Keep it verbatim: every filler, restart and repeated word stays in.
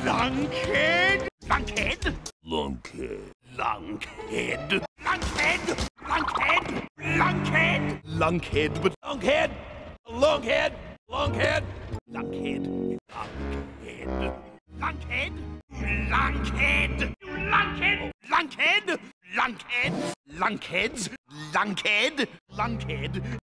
Lunkhead! Lunkhead! Lunkhead. Lunkhead! Lunkhead! Lunkhead! Lunkhead! Lunkhead, but Lunkhead! Lunkhead! Lunkhead! Lunkhead! Lunkhead! Lunkhead! Lunkhead! Lunkhead! Lunkhead! Lunkhead! Lunkheads! Lunkhead! Lunkhead!